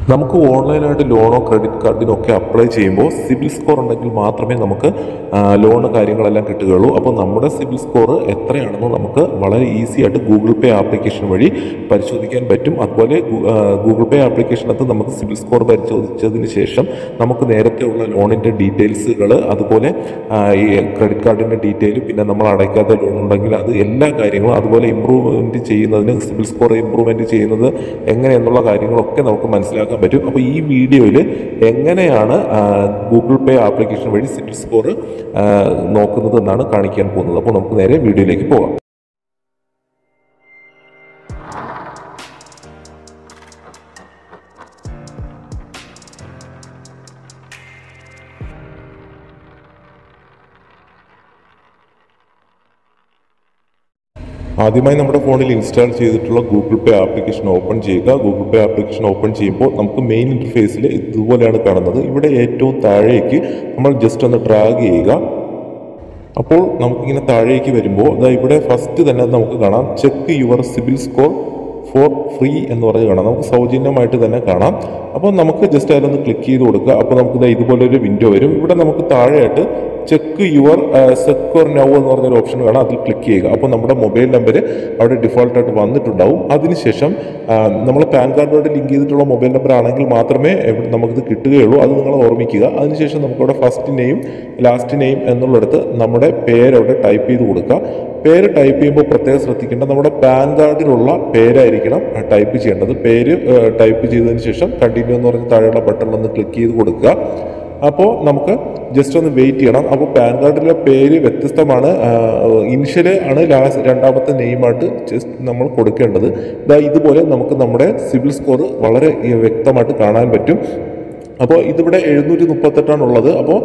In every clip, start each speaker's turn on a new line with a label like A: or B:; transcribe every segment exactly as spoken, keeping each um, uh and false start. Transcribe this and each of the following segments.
A: നമുക്ക് ഓൺലൈനായിട്ട് ലോണോ ക്രെഡിറ്റ് കാർഡിനോ ഒക്കെ അപ്ലൈ ചെയ്യുമ്പോൾ സിബിൽ സ്കോർ ഉണ്ടെങ്കിൽ മാത്രമേ നമുക്ക് ലോണ് കാര്യങ്ങളെല്ലാം കിട്ടുകയുള്ളൂ. അപ്പോൾ നമ്മുടെ സിബിൽ സ്കോർ എത്രയാണെന്ന് നമുക്ക് വളരെ ഈസി ആയിട്ട് ഗൂഗിൾ പേ ആപ്ലിക്കേഷൻ വഴി പരിശോധിക്കാൻ പറ്റും. അതുപോലെ ഗൂഗിൾ പേ ആപ്ലിക്കേഷനകത്ത് നമുക്ക് സിബിൽ സ്കോർ പരിശോധിച്ചതിന് ശേഷം നമുക്ക് നേരത്തെ ഉള്ള ലോണിൻ്റെ ഡീറ്റെയിൽസുകൾ, അതുപോലെ ഈ ക്രെഡിറ്റ് കാർഡിൻ്റെ ഡീറ്റെയിൽ, പിന്നെ നമ്മൾ അടയ്ക്കാത്ത ലോൺ ഉണ്ടെങ്കിൽ അത് എല്ലാ കാര്യങ്ങളും, അതുപോലെ ഇമ്പ്രൂവ്മെൻറ്റ് ചെയ്യുന്നതിന് സിബിൽ സ്കോർ ഇമ്പ്രൂവ്മെൻറ്റ് ചെയ്യുന്നത് എങ്ങനെയെന്നുള്ള കാര്യങ്ങളൊക്കെ നമുക്ക് മനസ്സിലാക്കാൻ പറ്റും. അപ്പോൾ ഈ വീഡിയോയിൽ എങ്ങനെയാണ് ഗൂഗിൾ പേ ആപ്ലിക്കേഷൻ വഴി സിബിൽ സ്കോർ നോക്കുന്നത് എന്നാണ് കാണിക്കാൻ പോകുന്നത്. അപ്പോൾ നമുക്ക് നേരെ വീഡിയോയിലേക്ക് പോകാം. ആദ്യമായി നമ്മുടെ ഫോണിൽ ഇൻസ്റ്റാൾ ചെയ്തിട്ടുള്ള ഗൂഗിൾ പേ ആപ്ലിക്കേഷൻ ഓപ്പൺ ചെയ്യുക. ഗൂഗിൾ പേ ആപ്ലിക്കേഷൻ ഓപ്പൺ ചെയ്യുമ്പോൾ നമുക്ക് മെയിൻ ഇൻ്റർഫേസിൽ ഇതുപോലെയാണ് കാണുന്നത്. ഇവിടെ ഏറ്റവും താഴേക്ക് നമ്മൾ ജസ്റ്റ് ഒന്ന് ഡ്രാഗ് ചെയ്യുക. അപ്പോൾ നമുക്കിങ്ങനെ താഴേക്ക് വരുമ്പോൾ അതാ ഇവിടെ ഫസ്റ്റ് തന്നെ നമുക്ക് കാണാം check your CIBIL score for free എന്ന് പറഞ്ഞ് കാണാം. നമുക്ക് സൗജന്യമായിട്ട് തന്നെ കാണാം. അപ്പോൾ നമുക്ക് ജസ്റ്റ് അതിലൊന്ന് ക്ലിക്ക് ചെയ്ത് കൊടുക്കുക. അപ്പോൾ നമുക്ക് ഇതുപോലൊരു വിൻഡോ വരും. ഇവിടെ നമുക്ക് താഴെയായിട്ട് ചെക്ക് യുവർ സെക്യൂർ നൗ എന്ന് പറഞ്ഞൊരു ഓപ്ഷൻ കാണാം. അതിൽ ക്ലിക്ക് ചെയ്യുക. അപ്പോൾ നമ്മുടെ മൊബൈൽ നമ്പർ അവിടെ ഡിഫോൾട്ടായിട്ട് വന്നിട്ടുണ്ടാവും. അതിനുശേഷം നമ്മൾ പാൻ കാർഡോട് ലിങ്ക് ചെയ്തിട്ടുള്ള മൊബൈൽ നമ്പർ ആണെങ്കിൽ മാത്രമേ നമുക്കിത് കിട്ടുകയുള്ളൂ. അത് നിങ്ങൾ ഓർമ്മിക്കുക. അതിനുശേഷം നമുക്കവിടെ ഫസ്റ്റ് നെയിം ലാസ്റ്റ് നെയിം എന്നുള്ളിടത്ത് നമ്മുടെ പേരവിടെ ടൈപ്പ് ചെയ്ത് കൊടുക്കുക. പേര് ടൈപ്പ് ചെയ്യുമ്പോൾ പ്രത്യേകം ശ്രദ്ധിക്കേണ്ട നമ്മുടെ പാൻ കാർഡിലുള്ള പേരായിരിക്കണം ടൈപ്പ് ചെയ്യേണ്ടത്. പേര് ടൈപ്പ് ചെയ്തതിന് ശേഷം കണ്ടിന്യൂ എന്ന് പറഞ്ഞ് താഴെയുള്ള ബട്ടണിലൊന്ന് ക്ലിക്ക് ചെയ്ത് കൊടുക്കുക. അപ്പോൾ നമുക്ക് ജസ്റ്റ് ഒന്ന് വെയിറ്റ് ചെയ്യണം. അപ്പോൾ പാൻ കാർഡിലെ പേര് വ്യത്യസ്തമാണ്. ഇനിഷ്യൽ ആണ് ലാസ്റ്റ് രണ്ടാമത്തെ നെയിമായിട്ട് ജസ്റ്റ് നമ്മൾ കൊടുക്കേണ്ടത്. ഇതാ ഇതുപോലെ നമുക്ക് നമ്മുടെ സിബിൽ സ്കോർ വളരെ വ്യക്തമായിട്ട് കാണാൻ പറ്റും. അപ്പോൾ ഇതിവിടെ എഴുന്നൂറ്റി മുപ്പത്തെട്ടാണുള്ളത്. അപ്പോൾ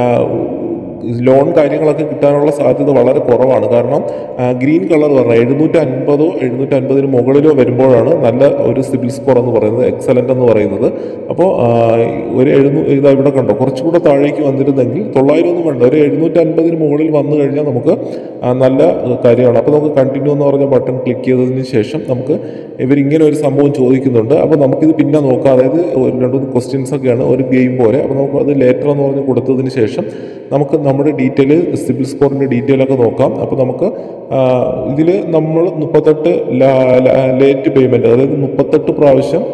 A: ലോൺ കാര്യങ്ങളൊക്കെ കിട്ടാനുള്ള സാധ്യത വളരെ കുറവാണ്. കാരണം ഗ്രീൻ കളർ പറഞ്ഞാൽ എഴുന്നൂറ്റി അൻപതോ എഴുന്നൂറ്റി അൻപതിന് മുകളിലോ വരുമ്പോഴാണ് നല്ല ഒരു സിബിൽ സ്കോർ എന്ന് പറയുന്നത്, എക്സലൻ്റ് എന്ന് പറയുന്നത്. അപ്പോൾ ഒരു എഴുന്നൂ ഇതാ ഇവിടെ കണ്ടോ കുറച്ചുകൂടെ താഴേക്ക് വന്നിരുന്നെങ്കിൽ തൊള്ളായിരം ഒന്നും വേണ്ട, ഒരു എഴുന്നൂറ്റി അൻപതിന് മുകളിൽ വന്നു കഴിഞ്ഞാൽ നമുക്ക് നല്ല കാര്യമാണ്. അപ്പോൾ നമുക്ക് കണ്ടിന്യൂ എന്ന് പറഞ്ഞ ബട്ടൺ ക്ലിക്ക് ചെയ്തതിന് ശേഷം നമുക്ക് ഇവരിങ്ങനെ ഒരു സംഭവം ചോദിക്കുന്നുണ്ട്. അപ്പോൾ നമുക്കിത് പിന്നെ നോക്കാം. അതായത് ഒരു രണ്ട് മൂന്ന് ക്വസ്റ്റ്യൻസ് ഒക്കെയാണ്, ഒരു ഗെയിം പോലെ. അപ്പോൾ നമുക്ക് അത് ലേറ്റർ എന്ന് പറഞ്ഞ് കൊടുത്തതിന് ശേഷം നമുക്ക് നമ്മുടെ ഡീറ്റെയിൽ സിബിൽ സ്കോറിൻ്റെ ഡീറ്റെയിലൊക്കെ നോക്കാം. അപ്പോൾ നമുക്ക് ഇതിൽ നമ്മൾ മുപ്പത്തെട്ട് ലേറ്റ് പേയ്മെൻറ്റ്, അതായത് മുപ്പത്തെട്ട് പ്രാവശ്യം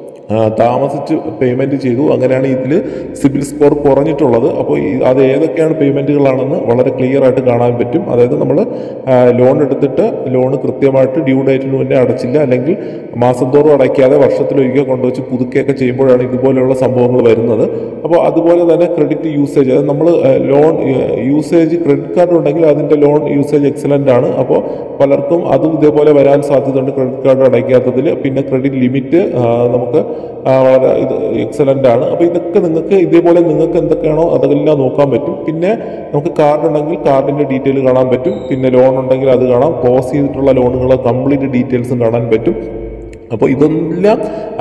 A: താമസിച്ച് പേയ്മെൻറ്റ് ചെയ്തു. അങ്ങനെയാണ് ഇതിൽ സിബിൽ സ്കോർ കുറഞ്ഞിട്ടുള്ളത്. അപ്പോൾ അത് ഏതൊക്കെയാണ് പേയ്മെൻറ്റുകളാണെന്ന് വളരെ ക്ലിയർ ആയിട്ട് കാണാൻ പറ്റും. അതായത് നമ്മൾ ലോൺ എടുത്തിട്ട് ലോൺ കൃത്യമായിട്ട് ഡ്യൂ ഡേറ്റിന് മുന്നേ അടച്ചില്ല, അല്ലെങ്കിൽ മാസം തോറും അടയ്ക്കാതെ വർഷത്തിലൊരിക്കൽ കൊണ്ടുവച്ച് പുതുക്കുകയൊക്കെ ചെയ്യുമ്പോഴാണ് ഇതുപോലെയുള്ള സംഭവങ്ങൾ വരുന്നത്. അപ്പോൾ അതുപോലെ തന്നെ ക്രെഡിറ്റ് യൂസേജ്, അതായത് നമ്മൾ ലോൺ യൂസേജ് ക്രെഡിറ്റ് കാർഡ് ഉണ്ടെങ്കിൽ അതിൻ്റെ ലോൺ യൂസേജ് എക്സലൻ്റ് ആണ്. അപ്പോൾ പലർക്കും അതും ഇതേപോലെ വരാൻ സാധ്യതയുണ്ട് ക്രെഡിറ്റ് കാർഡ് അടയ്ക്കാത്തതിൽ. പിന്നെ ക്രെഡിറ്റ് ലിമിറ്റ് നമുക്ക് വളരെ ഇത് എക്സലൻ്റ് ആണ്. അപ്പോൾ ഇതൊക്കെ നിങ്ങൾക്ക് ഇതേപോലെ നിങ്ങൾക്ക് എന്തൊക്കെയാണോ അതെല്ലാം നോക്കാൻ പറ്റും. പിന്നെ നമുക്ക് കാർഡ് ഉണ്ടെങ്കിൽ കാർഡിൻ്റെ ഡീറ്റെയിൽ കാണാൻ പറ്റും. പിന്നെ ലോൺ ഉണ്ടെങ്കിൽ അത് കാണാം. ക്ലോസ് ചെയ്തിട്ടുള്ള ലോണുകൾ കംപ്ലീറ്റ് ഡീറ്റെയിൽസും കാണാൻ പറ്റും. അപ്പോൾ ഇതെല്ലാം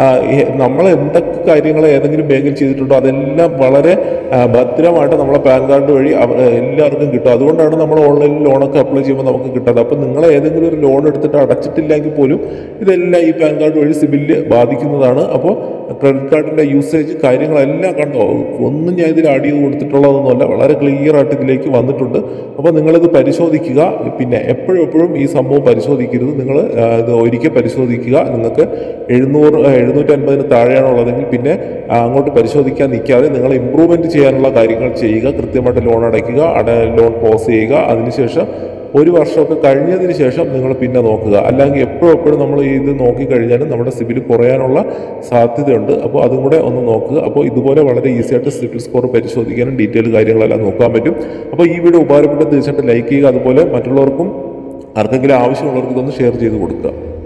A: നമ്മൾ എന്തൊക്കെ കാര്യങ്ങൾ ഏതെങ്കിലും ബാങ്കിൽ ചെയ്തിട്ടുണ്ടോ അതെല്ലാം വളരെ ഭദ്രമായിട്ട് നമ്മളെ പാൻ കാർഡ് വഴി എല്ലാവർക്കും കിട്ടും. അതുകൊണ്ടാണ് നമ്മൾ ഓൺലൈനിൽ ലോണൊക്കെ അപ്ലൈ ചെയ്യുമ്പോൾ നമുക്ക് കിട്ടാതെ. അപ്പോൾ നിങ്ങൾ ഏതെങ്കിലും ഒരു ലോൺ എടുത്തിട്ട് അടച്ചിട്ടില്ലെങ്കിൽ പോലും ഇതെല്ലാം ഈ പാൻ കാർഡ് വഴി സിബിലിൽ ബാധിക്കുന്നതാണ്. അപ്പോൾ ക്രെഡിറ്റ് കാർഡിൻ്റെ യൂസേജ് കാര്യങ്ങളെല്ലാം കണ്ടോ, ഒന്നും ഞാൻ ഇതിൽ ആഡ് ചെയ്ത് കൊടുത്തിട്ടുള്ളതൊന്നുമല്ല, വളരെ ക്ലിയർ ആയിട്ട് ഇതിലേക്ക് വന്നിട്ടുണ്ട്. അപ്പോൾ നിങ്ങളിത് പരിശോധിക്കുക. പിന്നെ എപ്പോഴും എപ്പോഴും ഈ സംഭവം പരിശോധിക്കരുത്, നിങ്ങൾ ഇത് ഒരിക്കൽ പരിശോധിക്കുക. നിങ്ങൾക്ക് എഴുന്നൂറ് എഴുന്നൂറ്റി അൻപതിന് താഴെയാണുള്ളതെങ്കിൽ പിന്നെ അങ്ങോട്ട് പരിശോധിക്കാൻ നിൽക്കാതെ നിങ്ങൾ ഇമ്പ്രൂവ്മെൻറ്റ് ചെയ്യാനുള്ള കാര്യങ്ങൾ ചെയ്യുക. കൃത്യമായിട്ട് ലോൺ അടയ്ക്കുക, അട ലോൺ പോസ് ചെയ്യുക. അതിനുശേഷം ഒരു വർഷമൊക്കെ കഴിഞ്ഞതിന് ശേഷം നിങ്ങൾ പിന്നെ നോക്കുക. അല്ലെങ്കിൽ എപ്പോഴും എപ്പോഴും നമ്മൾ ഇത് നോക്കിക്കഴിഞ്ഞാലും നമ്മുടെ സിബിൽ കുറയാനുള്ള സാധ്യതയുണ്ട്. അപ്പോൾ അതും കൂടെ ഒന്ന് നോക്കുക. അപ്പോൾ ഇതുപോലെ വളരെ ഈസി ആയിട്ട് സിബിൽ സ്കോർ പരിശോധിക്കാനും ഡീറ്റെയിൽ കാര്യങ്ങളെല്ലാം നോക്കാൻ പറ്റും. അപ്പോൾ ഈ വീഡിയോ ഉപകാരപ്പെട്ട തീർച്ചയായിട്ടും ലൈക്ക് ചെയ്യുക. അതുപോലെ മറ്റുള്ളവർക്കും ആർക്കെങ്കിലും ആവശ്യമുള്ളവർക്ക് ഇതൊന്ന് ഷെയർ ചെയ്ത് കൊടുക്കുക.